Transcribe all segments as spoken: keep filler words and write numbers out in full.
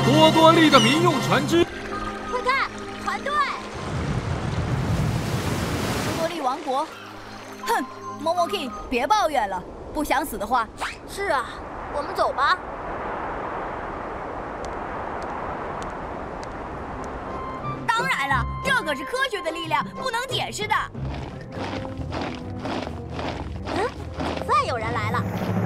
多多利的民用船只。 快看，船队！多多利王国。哼 ，Momoking， 别抱怨了，不想死的话。 是啊，我们走吧。 当然了，这可是科学的力量，不能解释的。 嗯，总算有人来了。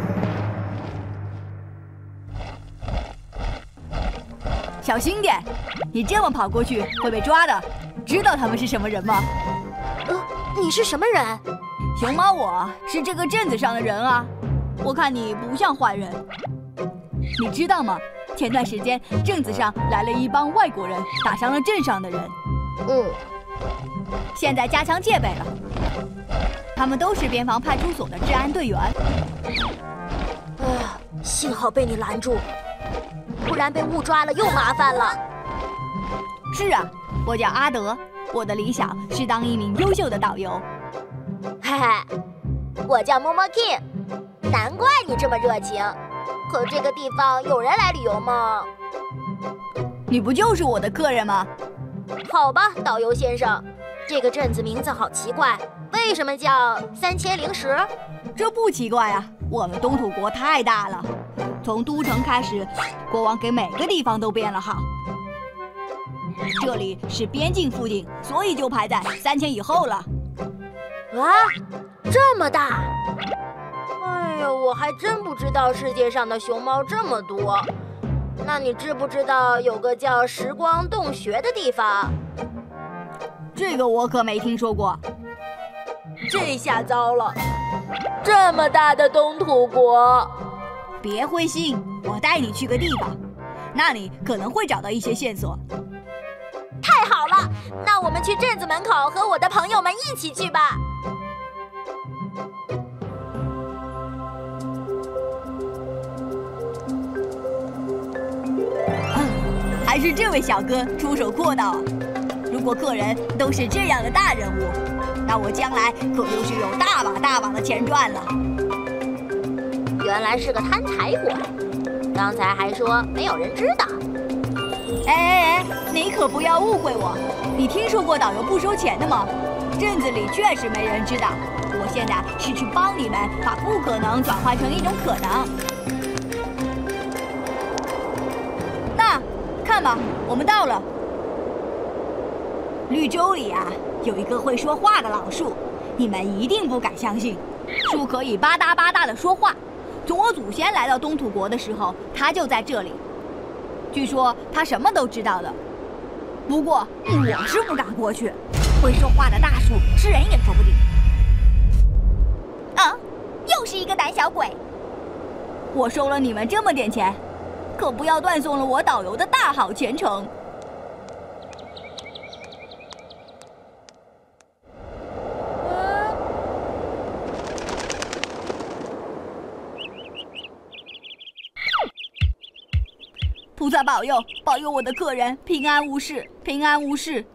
小心点，你这么跑过去会被抓的。知道他们是什么人吗？ 呃，你是什么人？ 熊猫，我是这个镇子上的人啊。我看你不像坏人。你知道吗？前段时间镇子上来了一帮外国人，打伤了镇上的人。 嗯。 现在加强戒备了。他们都是边防派出所的治安队员。 啊，幸好被你拦住，不然被误抓了又麻烦了。 是啊，我叫阿德，我的理想是当一名优秀的导游。 嘿嘿，我叫 Momoking， 难怪你这么热情。可这个地方有人来旅游吗？ 你不就是我的客人吗？ 好吧，导游先生，这个镇子名字好奇怪，为什么叫三千零十？ 这不奇怪啊，我们东土国太大了，从都城开始，国王给每个地方都编了号。这里是边境附近，所以就排在三千以后了。 啊，这么大！哎呦，我还真不知道世界上的熊猫这么多。那你知不知道有个叫时光洞穴的地方？ 这个我可没听说过。 这下糟了，这么大的东土国！ 别灰心，我带你去个地方，那里可能会找到一些线索。 太好了，那我们去镇子门口和我的朋友们一起去吧。 还是这位小哥出手阔道啊！如果客人都是这样的大人物，那我将来可就是有大把大把的钱赚了。 原来是个贪财鬼，刚才还说没有人知道。 哎哎哎，你可不要误会我，你听说过导游不收钱的吗？镇子里确实没人知道。我现在是去帮你们把不可能转换成一种可能。那，看吧，我们到了。绿洲里啊，有一个会说话的老树，你们一定不敢相信。树可以吧嗒吧嗒地说话。从我祖先来到东土国的时候，它就在这里。据说它什么都知道的，不过我是不敢过去。会说话的大树吃人也说不定。啊，又是一个胆小鬼！我收了你们这么点钱，可不要断送了我导游的大好前程。菩萨保佑，保佑我的客人平安无事，平安无事。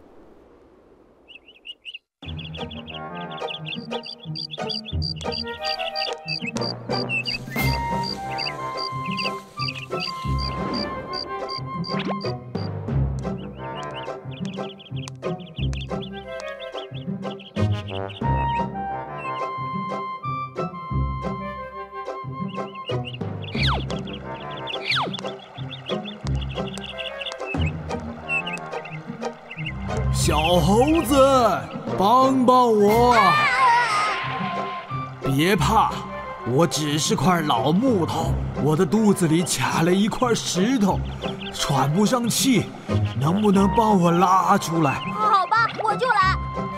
小猴子，帮帮我！别怕，我只是块老木头，我的肚子里卡了一块石头，喘不上气，能不能帮我拉出来？ 好吧，我就来。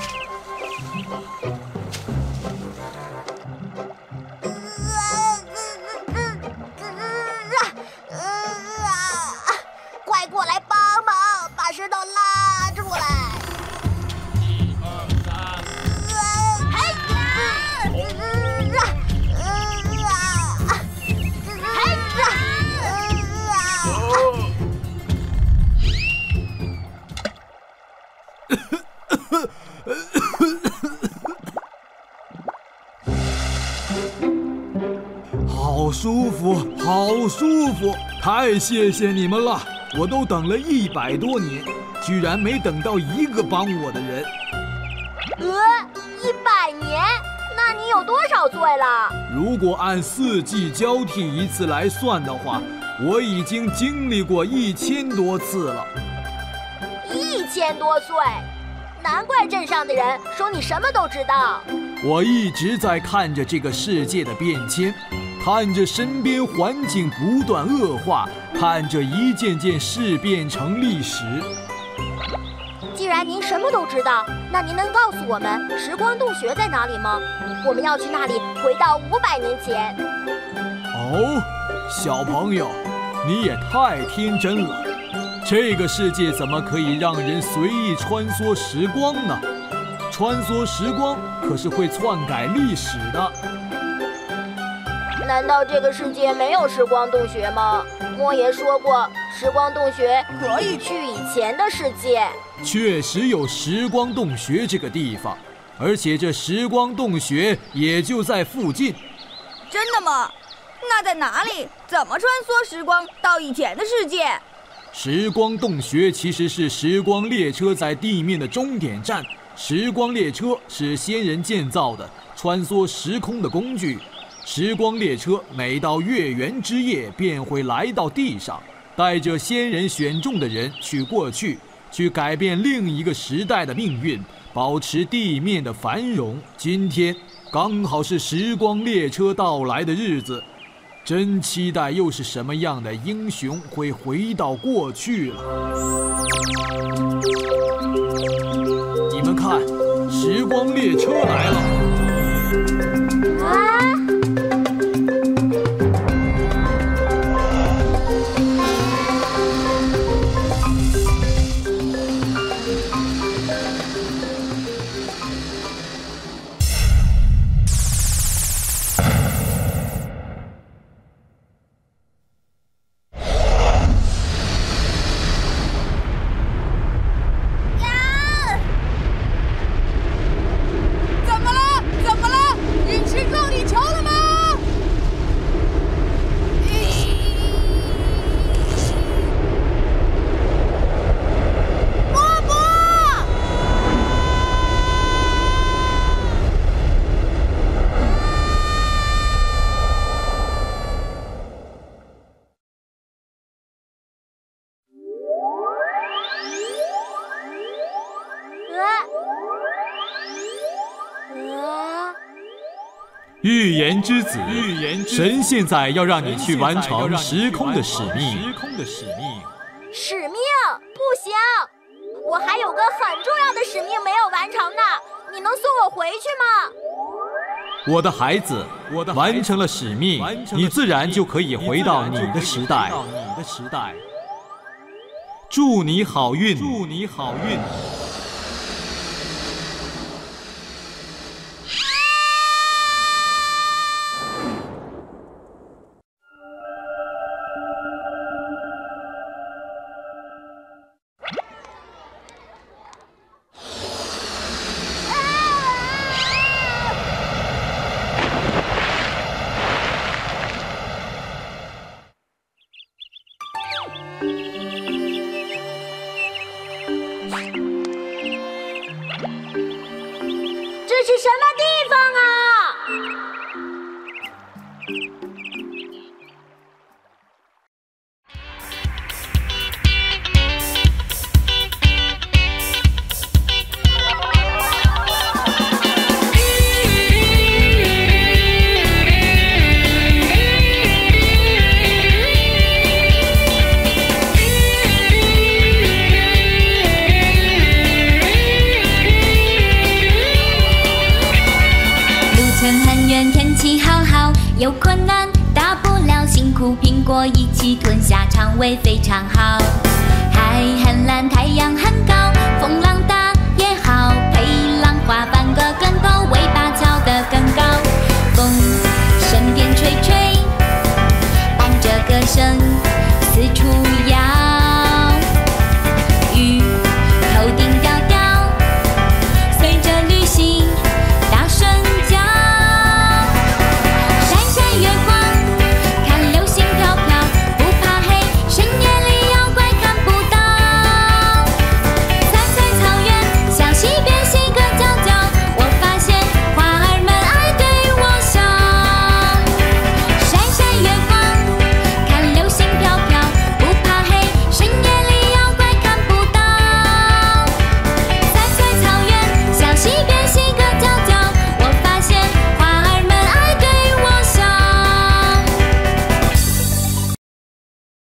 快过来帮忙，把石头拉出来！ 好舒服，好舒服！太谢谢你们了， 我都等了一百多年，居然没等到一个帮我的人。 呃，一百年？那你有多少岁了？ 如果按四季交替一次来算的话，我已经经历过一千多次了。 一千多岁，难怪镇上的人说你什么都知道。 我一直在看着这个世界的变迁，看着身边环境不断恶化，看着一件件事变成历史。 既然您什么都知道，那您能告诉我们时光洞穴在哪里吗？我们要去那里回到五百年前。 哦，小朋友，你也太天真了。这个世界怎么可以让人随意穿梭时光呢？穿梭时光可是会篡改历史的。 难道这个世界没有时光洞穴吗？莫爷说过，时光洞穴可以去以前的世界。 确实有时光洞穴这个地方，而且这时光洞穴也就在附近。 真的吗？那在哪里？怎么穿梭时光到以前的世界？ 时光洞穴其实是时光列车在地面的终点站。时光列车是先人建造的穿梭时空的工具。时光列车每到月圆之夜便会来到地上，带着先人选中的人去过去，去改变另一个时代的命运，保持地面的繁荣。今天刚好是时光列车到来的日子，真期待又是什么样的英雄会回到过去了。你们看，时光列车来了。 啊！ 预言之子，神现在要让你去完成时空的使命。 使命？不行，我还有个很重要的使命没有完成呢。你能送我回去吗？ 我的孩子，完成了使命，你自然就可以回到你的时代。祝你好运！祝你好运！ 这是什么地方啊？ 有困难大不了辛苦苹果一起吞下，肠胃非常好。海很蓝，太阳很